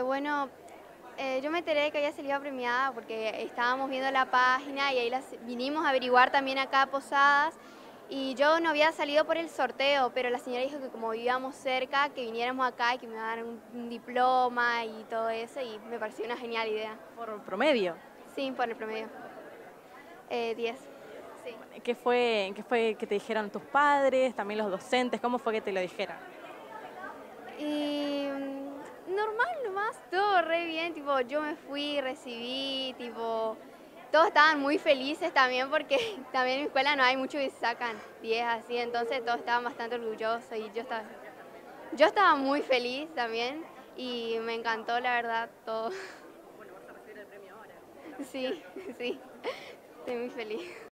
Bueno, yo me enteré de que había salido premiada porque estábamos viendo la página y ahí vinimos a averiguar también acá a Posadas. Y yo no había salido por el sorteo, pero la señora dijo que como vivíamos cerca, que viniéramos acá y que me iba a dar un diploma y todo eso, y me pareció una genial idea. Por promedio. Sí, por el promedio. 10. Sí. ¿Qué fue que te dijeron tus padres, también los docentes? ¿Cómo fue que te lo dijeron? Y normal nomás, todo re bien, tipo, yo me fui, recibí, tipo, todos estaban muy felices también porque también en mi escuela no hay muchos que sacan 10 así, entonces todos estaban bastante orgullosos y yo estaba muy feliz también y me encantó la verdad todo. Bueno, vas a recibir el premio ahora. Sí, sí, estoy muy feliz.